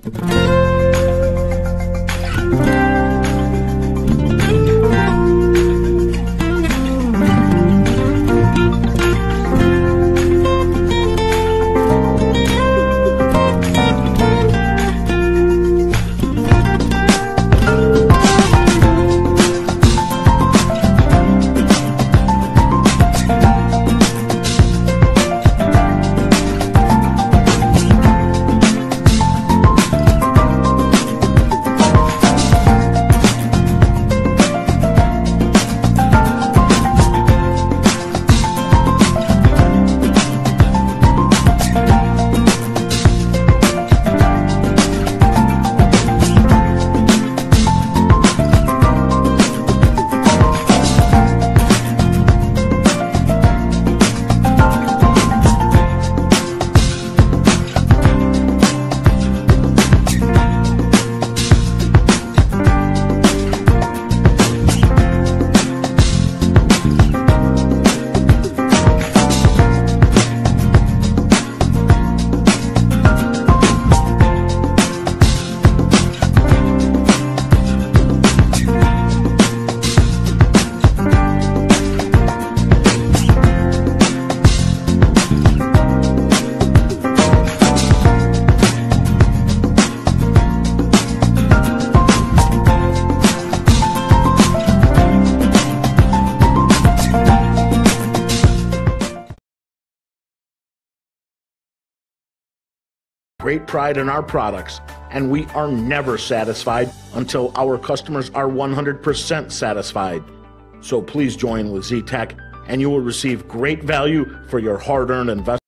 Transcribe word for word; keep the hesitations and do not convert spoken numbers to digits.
Great pride in our products, and we are never satisfied until our customers are one hundred percent satisfied. So please join with Z-Tech, and you will receive great value for your hard-earned investment.